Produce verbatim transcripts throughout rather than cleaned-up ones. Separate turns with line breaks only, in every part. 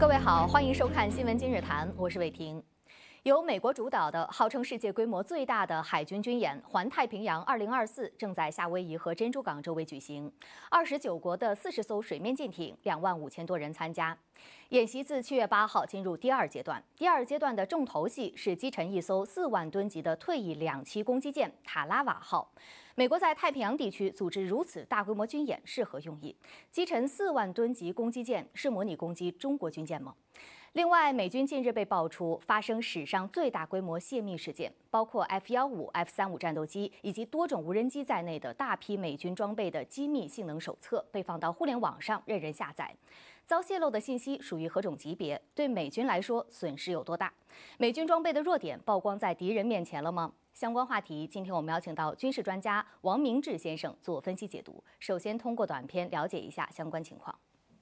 位好，欢迎收看《新闻今日谈》，我是伟婷。由美国主导的、号称世界规模最大的海军军演“环太平洋二零二四”正在夏威夷和珍珠港周围举行。二十九国的四十艘水面舰艇，两万五千多人参加。演习自七月八号进入第二阶段。第二阶段的重头戏是击沉一艘四万吨级的退役两栖攻击舰“塔拉瓦号”。美国在太平洋地区组织如此大规模军演是何用意？击沉四万吨级攻击舰是模拟攻击中国军舰吗？另外，美军近日被爆出发生史上最大规模泄密事件，包括 F 十五、F 三十五战斗机以及多种无人机在内的大批美军装备的机密性能手册被放到互联网上任人下载。遭泄露的信息属于何种级别？对美军来说损失有多大？美军装备的弱点曝光在敌人面前了吗？相关话题，今天我们邀请到军事专家王明志先生做分析解读。首先，通过短片了解一下相关情况。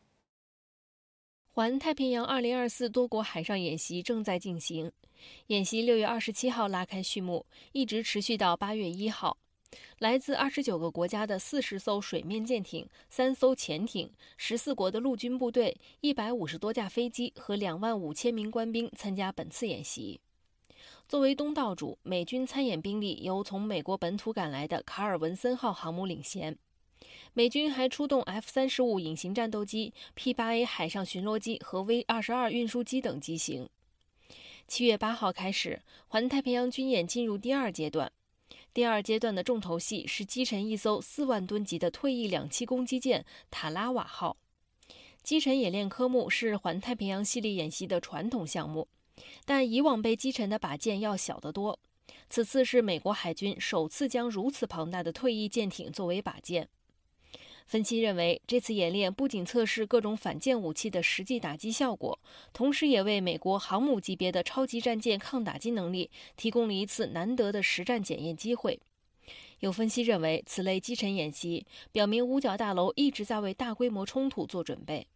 环太平洋二零二四多国海上演习正在进行，演习六月二十七号拉开序幕，一直持续到八月一号。来自二十九个国家的四十艘水面舰艇、三艘潜艇、十四国的陆军部队、一百五十多架飞机和两万五千名官兵参加本次演习。作为东道主，美军参演兵力由从美国本土赶来的卡尔文森号航母领衔。美军还出动 F 三十五隐形战斗机、P 八 A 海上巡逻机和 V 二十二运输机等机型。七月八号开始，环太平洋军演进入第二阶段。第二阶段的重头戏是击沉一艘四万吨级的退役两栖攻击舰“塔拉瓦号”。击沉演练科目是环太平洋系列演习的传统项目，但以往被击沉的靶舰要小得多。此次是美国海军首次将如此庞大的退役舰艇作为靶舰。分析认为，这次演练不仅测试各种反舰武器的实际打击效果，同时也为美国航母级别的超级战舰抗打击能力提供了一次难得的实战检验机会。有分析认为，此类击沉演习表明五角大楼一直在为大规模冲突做准备。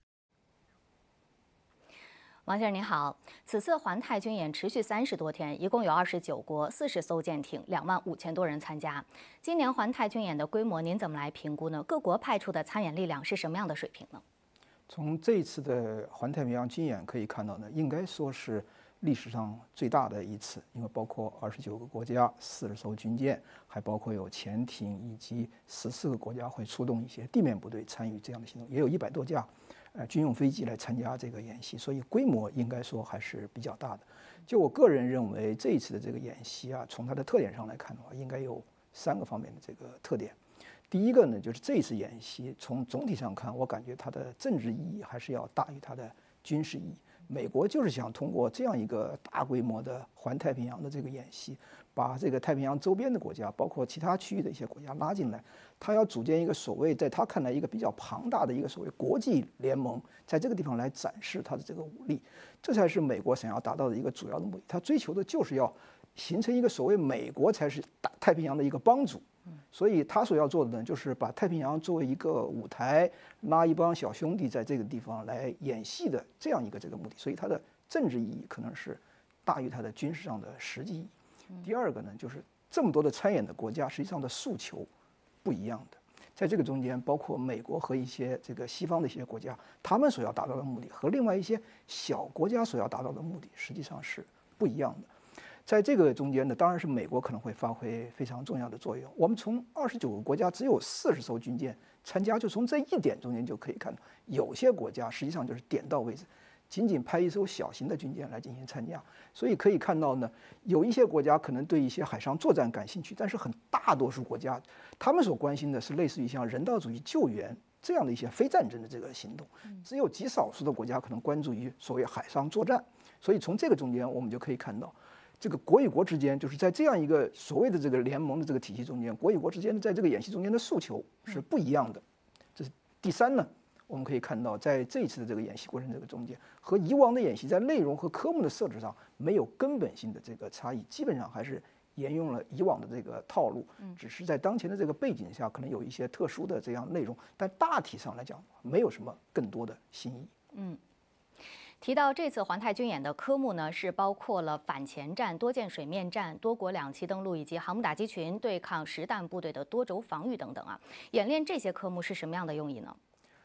王先生您好，此次环太军演持续三十多天，一共有二十九国、四十艘舰艇，两万五千多人参加。今年环太军演的规模，您怎么来评估呢？各国派出的参演力量是什么样的水平呢？
从这一次的环太平洋军演可以看到呢，应该说是历史上最大的一次，因为包括二十九个国家、四十艘军舰，还包括有潜艇以及十四个国家会出动一些地面部队参与这样的行动，也有一百多架。呃，军用飞机来参加这个演习，所以规模应该说还是比较大的。就我个人认为，这一次的这个演习啊，从它的特点上来看的话，应该有三个方面的这个特点。第一个呢，就是这一次演习从总体上看，我感觉它的政治意义还是要大于它的军事意义。美国就是想通过这样一个大规模的环太平洋的这个演习，把这个太平洋周边的国家，包括其他区域的一些国家拉进来，他要组建一个所谓在他看来一个比较庞大的一个所谓国际联盟，在这个地方来展示他的这个武力，这才是美国想要达到的一个主要的目的。他追求的就是要形成一个所谓美国才是大太平洋的一个帮主。所以他所要做的呢，就是把太平洋作为一个舞台，拉一帮小兄弟在这个地方来演戏的这样一个这个目的。所以它的政治意义可能是大于它的军事上的实际意义。第二个呢，就是这么多的参演的国家，实际上的诉求不一样的。在这个中间，包括美国和一些这个西方的一些国家，他们所要达到的目的和另外一些小国家所要达到的目的，实际上是不一样的。在这个中间呢，当然是美国可能会发挥非常重要的作用。我们从二十九个国家只有四十艘军舰参加，就从这一点中间就可以看到，有些国家实际上就是点到为止，仅仅派一艘小型的军舰来进行参加。所以可以看到呢，有一些国家可能对一些海上作战感兴趣，但是很大多数国家，他们所关心的是类似于像人道主义救援这样的一些非战争的这个行动。只有极少数的国家可能关注于所谓海上作战。所以从这个中间，我们就可以看到，这个国与国之间，就是在这样一个所谓的这个联盟的这个体系中间，国与国之间的在这个演习中间的诉求是不一样的。这是第三呢，我们可以看到，在这一次的这个演习过程这个中间，和以往的演习在内容和科目的设置上没有根本性的这个差异，基本上还是沿用了以往的这个套路，只是在当前的这个背景下，可能有一些特殊的这样内容，但大体上来讲，没有什么更多的新意。
嗯。提到这次环太军演的科目呢，是包括了反潜战、多舰水面战、多国两栖登陆以及航母打击群对抗实弹部队的多轴防御等等啊。演练这些科目是什么样的用意呢？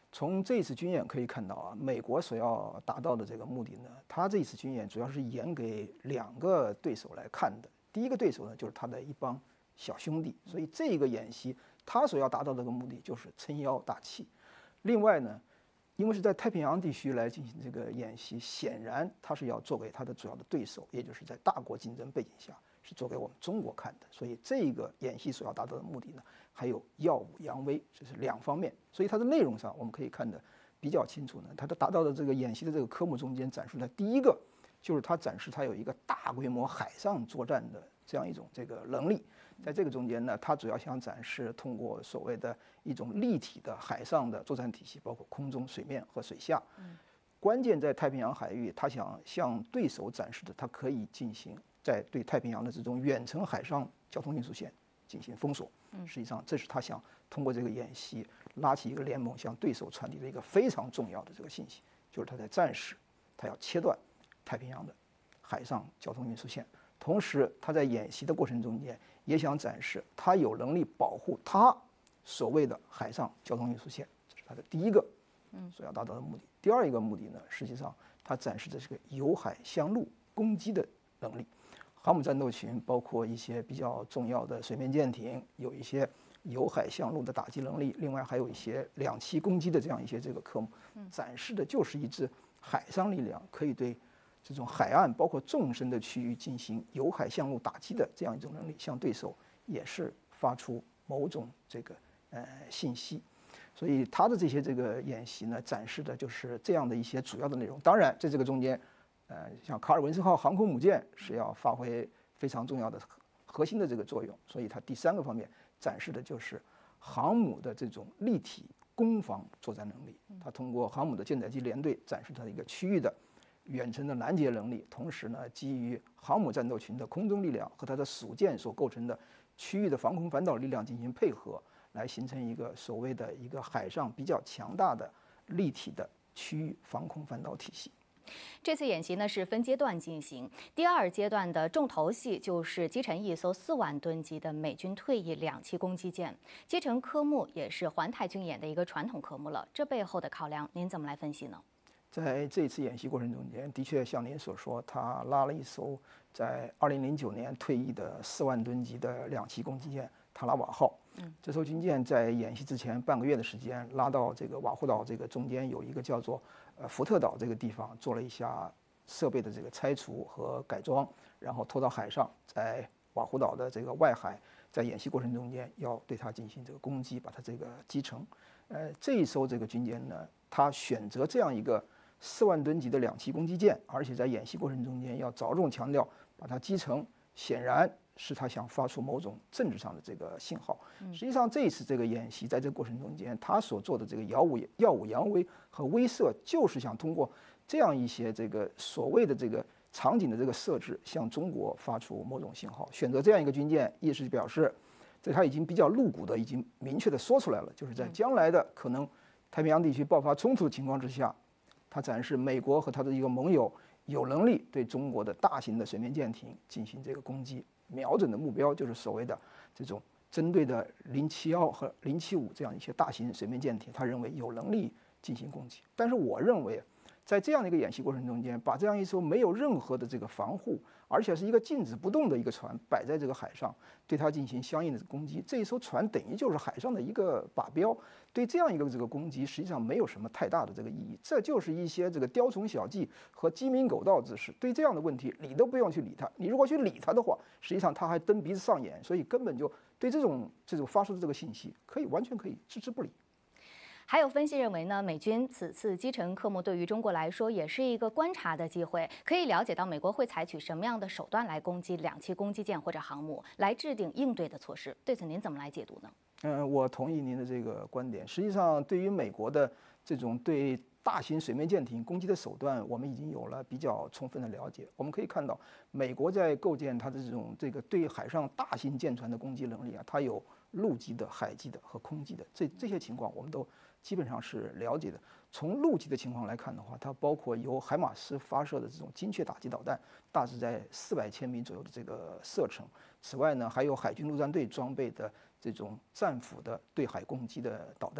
从这次军演可以看到啊，美国所要达到的这个目的呢，他这次军演主要是演给两个对手来看的。第一个对手呢，就是他的一帮小兄弟，所以这个演习他所要达到的这个目的就是撑腰打气。另外呢，因为是在太平洋地区来进行这个演习，显然他是要做给他的主要的对手，也就是在大国竞争背景下是做给我们中国看的。所以这个演习所要达到的目的呢，还有耀武扬威，这是两方面。所以它的内容上我们可以看得比较清楚呢。它的达到的这个演习的这个科目中间展示的第一个，就是它展示它有一个大规模海上作战的这样一种这个能力。在这个中间呢，它主要想展示通过所谓的一种立体的海上的作战体系，包括空中、水面和水下。关键在太平洋海域，它想向对手展示的，它可以进行在对太平洋的这种远程海上交通运输线进行封锁。实际上，这是他想通过这个演习拉起一个联盟，向对手传递的一个非常重要的这个信息，就是他在战时，他要切断太平洋的海上交通运输线。同时，他在演习的过程中间也想展示他有能力保护他所谓的海上交通运输线，这是他的第一个所要达到的目的。第二一个目的呢，实际上他展示的是个由海向陆攻击的能力。航母战斗群包括一些比较重要的水面舰艇，有一些由海向陆的打击能力，另外还有一些两栖攻击的这样一些这个科目，展示的就是一支海上力量可以对这种海岸包括纵深的区域进行由海向陆打击的这样一种能力，向对手也是发出某种这个呃信息。所以他的这些这个演习呢，展示的就是这样的一些主要的内容。当然，在这个中间，呃，像卡尔文森号航空母舰是要发挥非常重要的核心的这个作用。所以它第三个方面展示的就是航母的这种立体攻防作战能力。它通过航母的舰载机联队展示它的一个区域的远程的拦截能力，同时呢，基于航母战斗群的空中力量和它的属舰所构成的区域的防空反导力量进行配合，来形成一个所谓的一个海上比较强大的立体的区域防空反导体系。
这次演习呢是分阶段进行，第二阶段的重头戏就是击沉一艘四万吨级的美军退役两栖攻击舰。击沉科目也是环太军演的一个传统科目了，这背后的考量您怎么来分析呢？
在这次演习过程中间，的确像您所说，他拉了一艘在二零零九年退役的四万吨级的两栖攻击舰塔拉瓦号。嗯，这艘军舰在演习之前半个月的时间，拉到这个瓦胡岛这个中间有一个叫做呃福特岛这个地方，做了一下设备的这个拆除和改装，然后拖到海上，在瓦胡岛的这个外海，在演习过程中间要对它进行这个攻击，把它这个击沉。呃，这一艘这个军舰呢，它选择这样一个四万吨级的两栖攻击舰，而且在演习过程中间要着重强调把它击沉，显然是他想发出某种政治上的这个信号。实际上，这一次这个演习在这个过程中间，他所做的这个耀武耀武扬威和威慑，就是想通过这样一些这个所谓的这个场景的这个设置，向中国发出某种信号。选择这样一个军舰，意思表示，这他已经比较露骨的，已经明确的说出来了，就是在将来的可能太平洋地区爆发冲突的情况之下，他展示美国和他的一个盟友有能力对中国的大型的水面舰艇进行这个攻击，瞄准的目标就是所谓的这种针对的零七幺和零七五这样一些大型水面舰艇，他认为有能力进行攻击。但是我认为，在这样的一个演习过程中间，把这样一艘没有任何的这个防护，而且是一个静止不动的一个船摆在这个海上，对它进行相应的攻击，这一艘船等于就是海上的一个靶标。对这样一个这个攻击，实际上没有什么太大的这个意义，这就是一些这个雕虫小技和鸡鸣狗盗之事。对这样的问题，理都不用去理它。你如果去理它的话，实际上它还蹬鼻子上眼，所以根本就对这种这种发出的这个信息，可以完全可以置之不理。
还有分析认为呢，美军此次击沉科目对于中国来说也是一个观察的机会，可以了解到美国会采取什么样的手段来攻击两栖攻击舰或者航母，来制定应对的措施。对此您怎么来解读呢？
嗯，我同意您的这个观点。实际上，对于美国的这种对大型水面舰艇攻击的手段，我们已经有了比较充分的了解。我们可以看到，美国在构建它的这种这个对海上大型舰船的攻击能力啊，它有陆基的、海基的和空基的，这这些情况我们都基本上是了解的。从陆基的情况来看的话，它包括由海马斯发射的这种精确打击导弹，大致在四百千米左右的这个射程。此外呢，还有海军陆战队装备的这种战斧的对海攻击的导弹，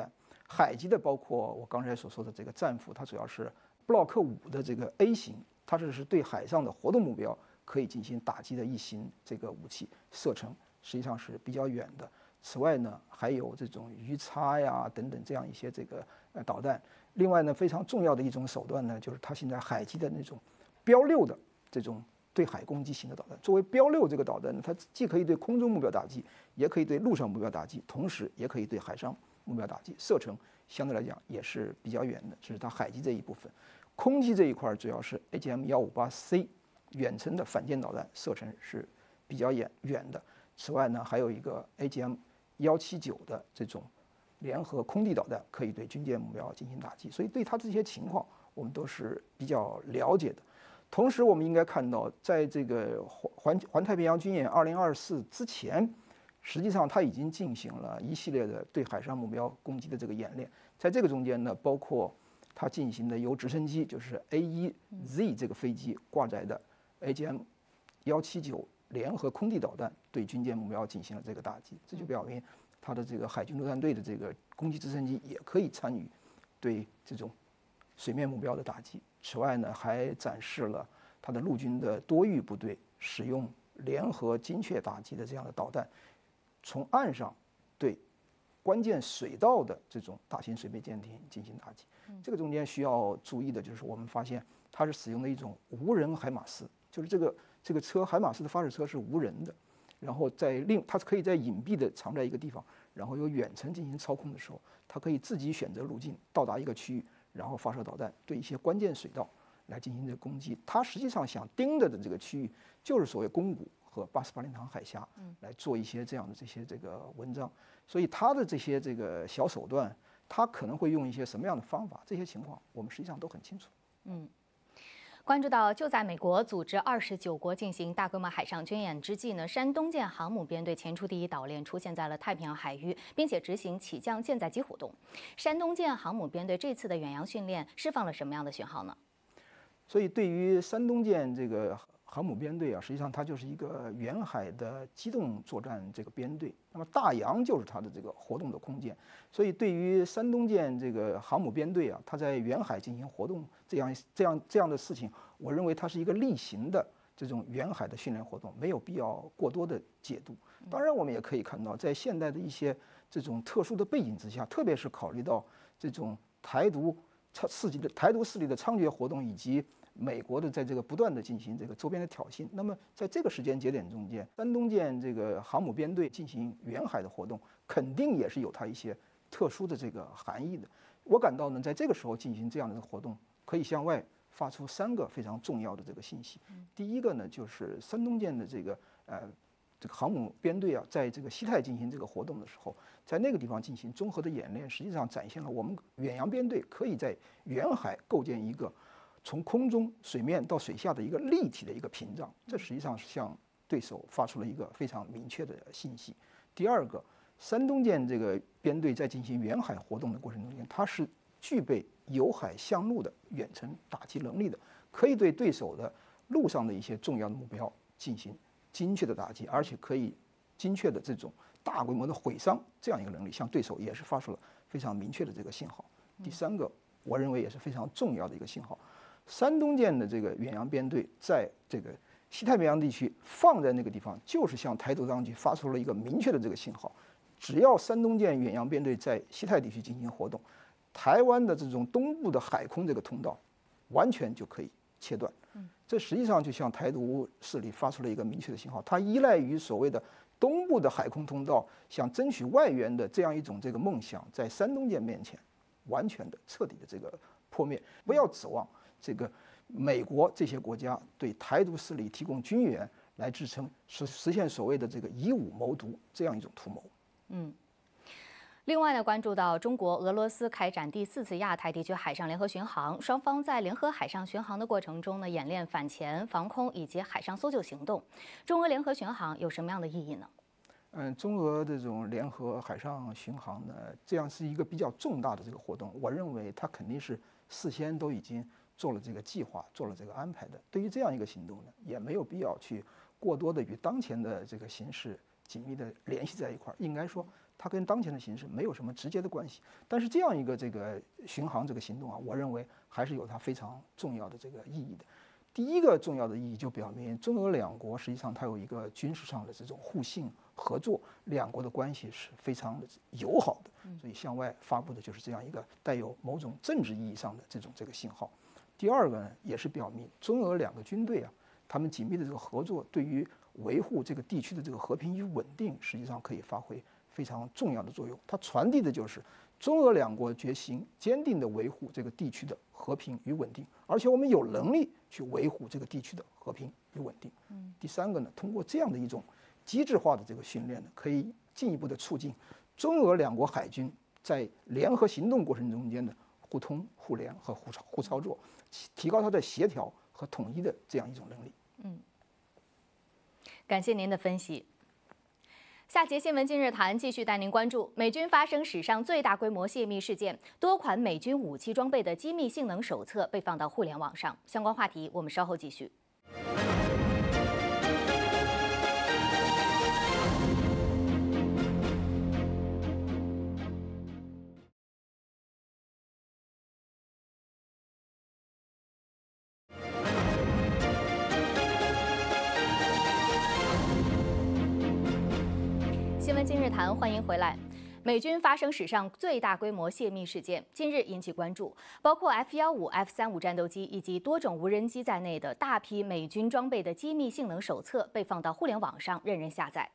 海基的包括我刚才所说的这个战斧，它主要是布洛克五的这个 A 型，它这是对海上的活动目标可以进行打击的一型这个武器，射程实际上是比较远的。此外呢，还有这种鱼叉呀等等这样一些这个呃导弹。另外呢，非常重要的一种手段呢，就是它现在海基的那种标六的这种对海攻击型的导弹。作为标六这个导弹呢，它既可以对空中目标打击，也可以对陆上目标打击，同时也可以对海上目标打击，射程相对来讲也是比较远的。这是它海基这一部分。空基这一块主要是 A G M 一五八 C 远程的反舰导弹，射程是比较远远的。此外呢，还有一个 A G M 一七九的这种联合空地导弹，可以对军舰目标进行打击。所以对它这些情况，我们都是比较了解的。同时，我们应该看到，在这个环环太平洋军演二零二四之前，实际上它已经进行了一系列的对海上目标攻击的这个演练。在这个中间呢，包括它进行的由直升机，就是 A 一 Z 这个飞机挂载的 A G M 一七九联合空地导弹对军舰目标进行了这个打击，这就表明它的这个海军陆战队的这个攻击直升机也可以参与对这种水面目标的打击。此外呢，还展示了它的陆军的多域部队使用联合精确打击的这样的导弹，从岸上对关键水道的这种大型水面舰艇进行打击。这个中间需要注意的就是，我们发现它是使用的一种无人海马斯，就是这个这个车海马斯的发射车是无人的，然后在另它可以在隐蔽的藏在一个地方，然后由远程进行操控的时候，它可以自己选择路径到达一个区域，然后发射导弹对一些关键水道来进行这个攻击。它实际上想盯着的这个区域就是所谓宫古和巴斯巴林塘海峡，来做一些这样的这些这个文章。所以它的这些这个小手段，它可能会用一些什么样的方法，这些情况我们实际上都很清楚。
嗯。关注到，就在美国组织二十九国进行大规模海上军演之际呢，山东舰航母编队前出第一岛链出现在了太平洋海域，并且执行起降舰载机活动。山东舰航母编队这次的远洋训练释放了什么样的讯号呢？
所以，对于山东舰这个航母编队啊，实际上它就是一个远海的机动作战这个编队。那么大洋就是它的这个活动的空间。所以，对于山东舰这个航母编队啊，它在远海进行活动这样这样这样的事情，我认为它是一个例行的这种远海的训练活动，没有必要过多的解读。当然，我们也可以看到，在现代的一些这种特殊的背景之下，特别是考虑到这种台独刺激的台独势力的猖獗活动，以及美国的在这个不断的进行这个周边的挑衅，那么在这个时间节点中间，山东舰这个航母编队进行远海的活动，肯定也是有它一些特殊的这个含义的。我感到呢，在这个时候进行这样的活动，可以向外发出三个非常重要的这个信息。第一个呢，就是山东舰的这个呃这个航母编队啊，在这个西太进行这个活动的时候，在那个地方进行综合的演练，实际上展现了我们远洋编队可以在远海构建一个从空中、水面到水下的一个立体的一个屏障，这实际上是向对手发出了一个非常明确的信息。第二个，山东舰这个编队在进行远海活动的过程中间，它是具备由海向陆的远程打击能力的，可以对对手的陆上的一些重要的目标进行精确的打击，而且可以精确的这种大规模的毁伤这样一个能力，向对手也是发出了非常明确的这个信号。第三个，我认为也是非常重要的一个信号。山东舰的这个远洋编队在这个西太平洋地区放在那个地方，就是向台独当局发出了一个明确的这个信号：只要山东舰远洋编队在西太地区进行活动，台湾的这种东部的海空这个通道完全就可以切断。这实际上就向台独势力发出了一个明确的信号，它依赖于所谓的东部的海空通道，想争取外援的这样一种这个梦想，在山东舰面前完全的、彻底的这个破灭。不要指望这个美国这些国家对台独势力提供军援来支撑，实实现所谓的这个以武谋独这样一种图谋。
嗯。另外呢，关注到中国、俄罗斯开展第四次亚太地区海上联合巡航，双方在联合海上巡航的过程中呢，演练反潜、防空以及海上搜救行动。中俄联合巡航有什么样的意义呢？
嗯，中俄这种联合海上巡航呢，这样是一个比较重大的这个活动，我认为它肯定是事先都已经做了这个计划，做了这个安排的。对于这样一个行动呢，也没有必要去过多的与当前的这个形势紧密的联系在一块儿。应该说， 它跟当前的形势没有什么直接的关系。但是这样一个这个巡航这个行动啊，我认为还是有它非常重要的这个意义的。第一个重要的意义就表明中俄两国实际上它有一个军事上的这种互信合作，两国的关系是非常的友好的，所以向外发布的就是这样一个带有某种政治意义上的这种这个信号。第二个呢，也是表明中俄两个军队啊，他们紧密的这个合作，对于维护这个地区的这个和平与稳定，实际上可以发挥非常重要的作用。它传递的就是中俄两国决心坚定地维护这个地区的和平与稳定，而且我们有能力去维护这个地区的和平与稳定。嗯，第三个呢，通过这样的一种机制化的这个训练呢，可以进一步的促进中俄两国海军在联合行动过程中间的互通互联和互操互操作，提高它的协调和统一的这样一种能力。
嗯，感谢您的分析。下节新闻今日谈继续带您关注美军发生史上最大规模泄密事件，多款美军武器装备的机密性能手册被放到互联网上。相关话题我们稍后继续。新闻今日谈，欢迎回来。美军发生史上最大规模泄密事件，近日引起关注，包括 F 十五、F 三十五战斗机以及多种无人机在内的大批美军装备的机密性能手册被放到互联网上，任人下载。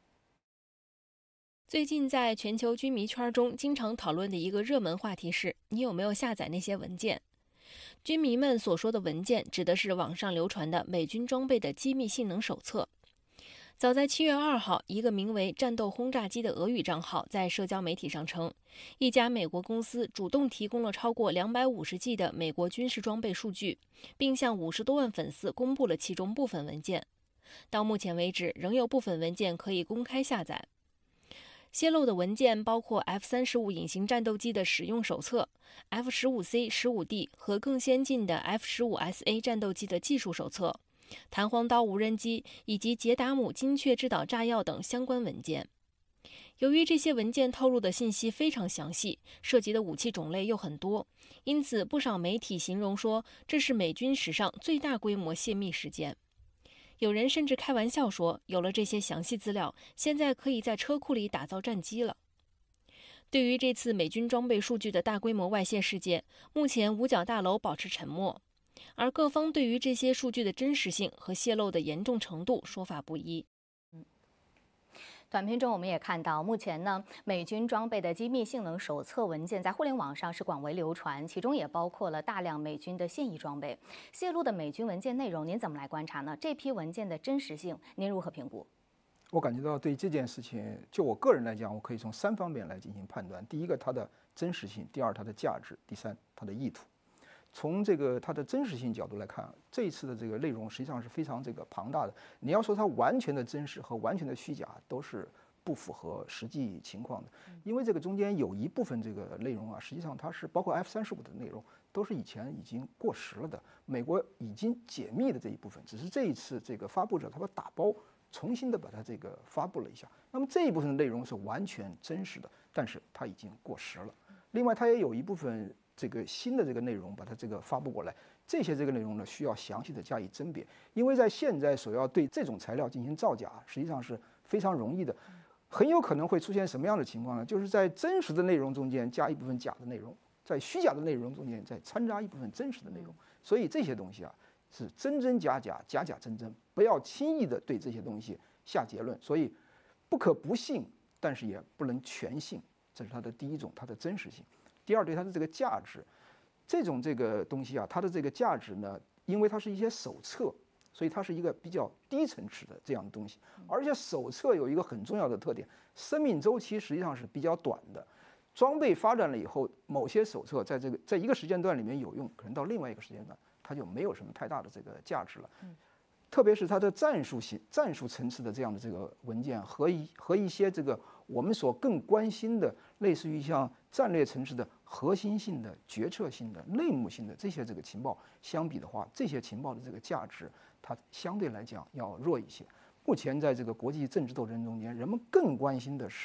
最近在全球军迷圈中经常讨论的一个热门话题是，你有没有下载那些文件？军迷们所说的文件，指的是网上流传的美军装备的机密性能手册。早在七月二号，一个名为“战斗轰炸机”的俄语账号在社交媒体上称，一家美国公司主动提供了超过两百五十 G 的美国军事装备数据，并向五十多万粉丝公布了其中部分文件。到目前为止，仍有部分文件可以公开下载。泄露的文件包括 F 三十五隐形战斗机的使用手册、F 十五 C、十五 D 和更先进的 F 十五 S A 战斗机的技术手册、弹簧刀无人机以及捷达姆精确制导炸药等相关文件。由于这些文件透露的信息非常详细，涉及的武器种类又很多，因此不少媒体形容说这是美军史上最大规模泄密事件。有人甚至开玩笑说，有了这些详细资料，现在可以在车库里打造战机了。对于这次美军装备数据的大规模外泄事件，目前五角大楼保持沉默，而各方对于这些数据的真实性和泄露的严重程度说法不一。
短片中我们也看到，目前呢，美军装备的机密性能手册文件在互联网上是广为流传，其中也包括了大量美军的现役装备。泄露的美军文件内容，您怎么来观察呢？这批文件的真实性，您如何评估？
我感觉到对这件事情，就我个人来讲，我可以从三方面来进行判断：第一个，它的真实性；第二，它的价值；第三，它的意图。从这个它的真实性角度来看，这一次的这个内容实际上是非常这个庞大的。你要说它完全的真实和完全的虚假，都是不符合实际情况的。因为这个中间有一部分这个内容啊，实际上它是包括 F 三十五的内容，都是以前已经过时了的，美国已经解密的这一部分，只是这一次这个发布者他把打包重新的把它这个发布了一下。那么这一部分内容是完全真实的，但是它已经过时了。另外，它也有一部分这个新的这个内容把它这个发布过来，这些这个内容呢需要详细的加以甄别，因为在现在所要对这种材料进行造假，实际上是非常容易的，很有可能会出现什么样的情况呢？就是在真实的内容中间加一部分假的内容，在虚假的内容中间再掺杂一部分真实的内容，所以这些东西啊是真真假假，假假真真，不要轻易的对这些东西下结论，所以不可不信，但是也不能全信，这是它的第一种，它的真实性。第二，对它的这个价值，这种这个东西啊，它的这个价值呢，因为它是一些手册，所以它是一个比较低层次的这样的东西。而且手册有一个很重要的特点，生命周期实际上是比较短的。装备发展了以后，某些手册在这个在一个时间段里面有用，可能到另外一个时间段它就没有什么太大的这个价值了。特别是它的战术性、战术层次的这样的这个文件和一和一些这个我们所更关心的，类似于像战略层次的核心性的、决策性的、内幕性的这些这个情报相比的话，这些情报的这个价值，它相对来讲要弱一些。目前在这个国际政治斗争中间，人们更关心的是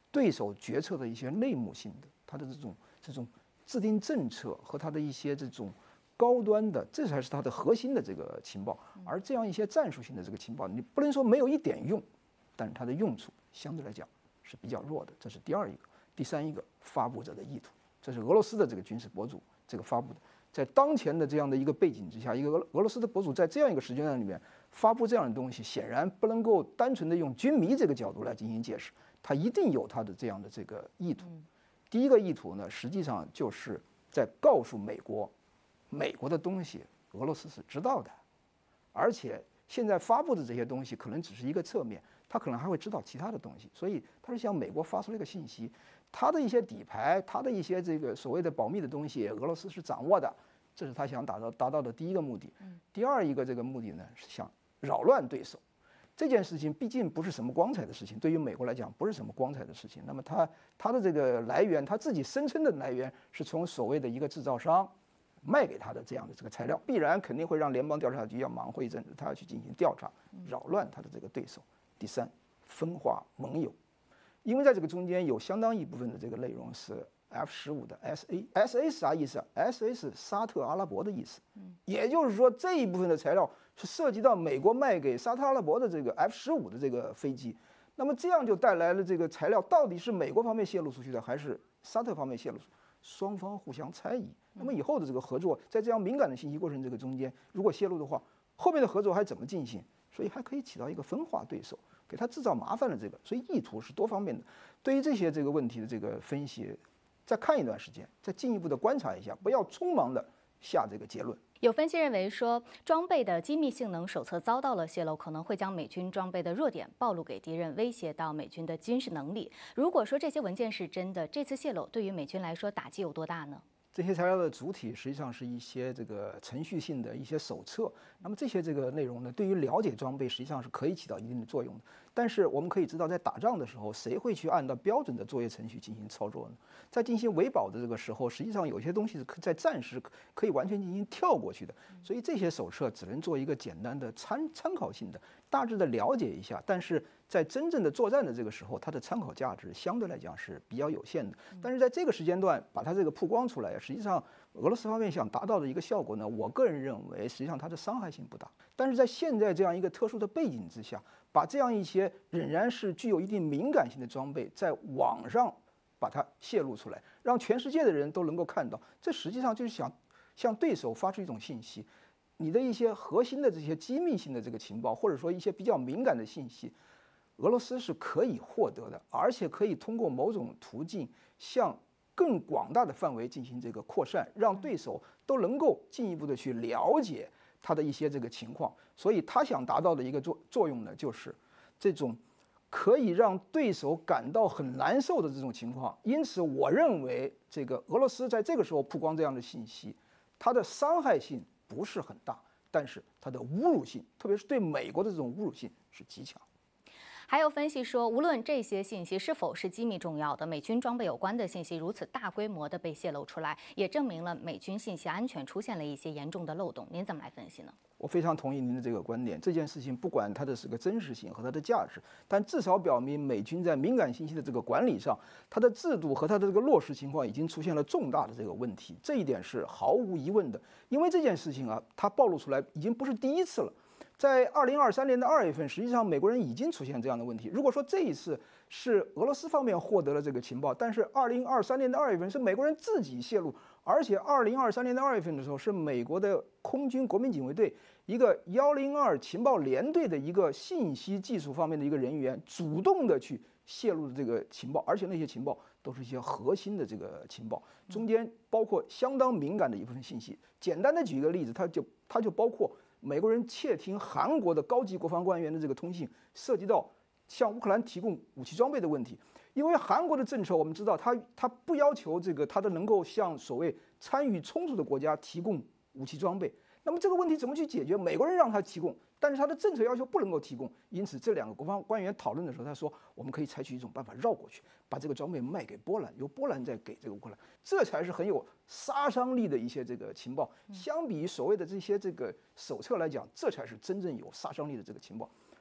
对手决策的一些内幕性的，他的这种这种制定政策和他的一些这种高端的，这才是他的核心的这个情报。而这样一些战术性的这个情报，你不能说没有一点用，但是它的用处相对来讲是比较弱的。这是第二一个。第三一个，发布者的意图，这是俄罗斯的这个军事博主这个发布的。在当前的这样的一个背景之下，一个俄俄罗斯的博主在这样一个时间段里面发布这样的东西，显然不能够单纯的用军迷这个角度来进行解释，他一定有他的这样的这个意图。第一个意图呢，实际上就是在告诉美国，美国的东西俄罗斯是知道的，而且现在发布的这些东西可能只是一个侧面，他可能还会知道其他的东西，所以他是向美国发出了一个信息，他的一些底牌，他的一些这个所谓的保密的东西，俄罗斯是掌握的，这是他想达到达到的第一个目的。第二一个这个目的呢，是想扰乱对手。这件事情毕竟不是什么光彩的事情，对于美国来讲不是什么光彩的事情。那么他他的这个来源，他自己声称的来源是从所谓的一个制造商卖给他的这样的这个材料，必然肯定会让联邦调查局要忙活一阵子，他要去进行调查，扰乱他的这个对手。第三，分化盟友，因为在这个中间有相当一部分的这个内容是 F 十五的 S A，S A 是啥意思啊 ？S A 是沙特阿拉伯的意思，也就是说这一部分的材料是涉及到美国卖给沙特阿拉伯的这个 F 十五的这个飞机，那么这样就带来了这个材料到底是美国方面泄露出去的，还是沙特方面泄露出去？双方互相猜疑。那么以后的这个合作，在这样敏感的信息过程这个中间，如果泄露的话，后面的合作还怎么进行？所以还可以起到一个分化对手，给他制造麻烦的这个，所以意图是多方面的。对于这些这个问题的这个分析，再看一段时间，再进一步的观察一下，不要匆忙的下这个结论。
有分析认为说，装备的机密性能手册遭到了泄露，可能会将美军装备的弱点暴露给敌人，威胁到美军的军事能力。如果说这些文件是真的，这次泄露对于美军来说打击有多大呢？
这些材料的主体实际上是一些这个程序性的一些手册，那么这些这个内容呢，对于了解装备实际上是可以起到一定的作用的。但是我们可以知道，在打仗的时候，谁会去按照标准的作业程序进行操作呢？在进行维保的这个时候，实际上有些东西是在战时可以完全进行跳过去的，所以这些手册只能做一个简单的参参考性的，大致的了解一下。但是在真正的作战的这个时候，它的参考价值相对来讲是比较有限的。但是在这个时间段把它这个曝光出来，实际上俄罗斯方面想达到的一个效果呢，我个人认为实际上它的伤害性不大。但是在现在这样一个特殊的背景之下，把这样一些仍然是具有一定敏感性的装备在网上把它泄露出来，让全世界的人都能够看到，这实际上就是想向对手发出一种信息：你的一些核心的这些机密性的这个情报，或者说一些比较敏感的信息，俄罗斯是可以获得的，而且可以通过某种途径向更广大的范围进行这个扩散，让对手都能够进一步的去了解他的一些这个情况。所以他想达到的一个作作用呢，就是这种可以让对手感到很难受的这种情况。因此我认为这个俄罗斯在这个时候曝光这样的信息，它的伤害性不是很大，但是它的侮辱性，特别是对美国的这种侮辱性是极强。
还有分析说，无论这些信息是否是机密重要的，美军装备有关的信息如此大规模的被泄露出来，也证明了美军信息安全出现了一些严重的漏洞。您怎么来分析呢？
我非常同意您的这个观点。这件事情不管它的是个真实性和它的价值，但至少表明美军在敏感信息的这个管理上，它的制度和它的这个落实情况已经出现了重大的这个问题。这一点是毫无疑问的，因为这件事情啊，它暴露出来已经不是第一次了。在二零二三年的二月份，实际上美国人已经出现这样的问题。如果说这一次是俄罗斯方面获得了这个情报，但是二零二三年的二月份是美国人自己泄露，而且二零二三年的二月份的时候，是美国的空军国民警卫队一个幺零二情报联队的一个信息技术方面的一个人员主动的去泄露的这个情报，而且那些情报都是一些核心的这个情报，中间包括相当敏感的一部分信息。简单的举一个例子，它就它就包括美国人窃听韩国的高级国防官员的这个通信，涉及到向乌克兰提供武器装备的问题。因为韩国的政策我们知道，它它不要求这个它的能够向所谓参与冲突的国家提供武器装备。那么这个问题怎么去解决？美国人让他提供，但是他的政策要求不能够提供。因此，这两个国防官员讨论的时候，他说我们可以采取一种办法绕过去，把这个装备卖给波兰，由波兰再给这个乌克兰，这才是很有杀伤力的一些这个情报。相比于所谓的这些这个手册来讲，这才是真正有杀伤力的这个情报。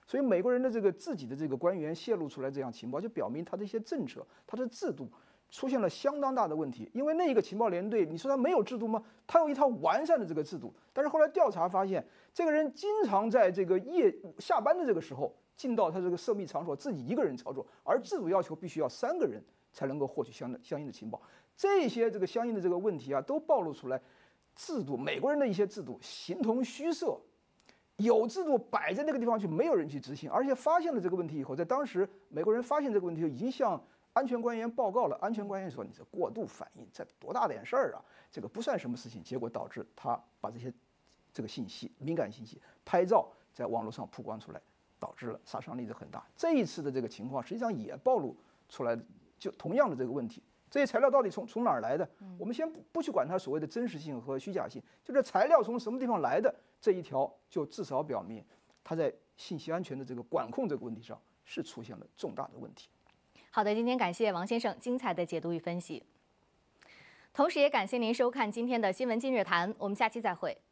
所以美国人的这个自己的这个官员泄露出来这样情报，就表明他的一些政策、他的制度出现了相当大的问题。因为那一个情报连队，你说他没有制度吗？他有一套完善的这个制度，但是后来调查发现，这个人经常在这个夜下班的这个时候进到他这个涉密场所，自己一个人操作，而制度要求必须要三个人才能够获取相的相应的情报。这些这个相应的这个问题啊，都暴露出来，制度美国人的一些制度形同虚设。有制度摆在那个地方去，没有人去执行，而且发现了这个问题以后，在当时美国人发现这个问题已经向安全官员报告了。安全官员说：“你这过度反应，这多大点事儿啊？这个不算什么事情。”结果导致他把这些这个信息、敏感信息、拍照在网络上曝光出来，导致了杀伤力就很大。这一次的这个情况实际上也暴露出来，就同样的这个问题。这些材料到底从从哪儿来的？我们先不不去管它所谓的真实性和虚假性，就这材料从什么地方来的这一条，就至少表明它在信息安全的这个管控这个问题上是出现了重大的问题。
好的，今天感谢王先生精彩的解读与分析，同时也感谢您收看今天的新闻今日谈，我们下期再会。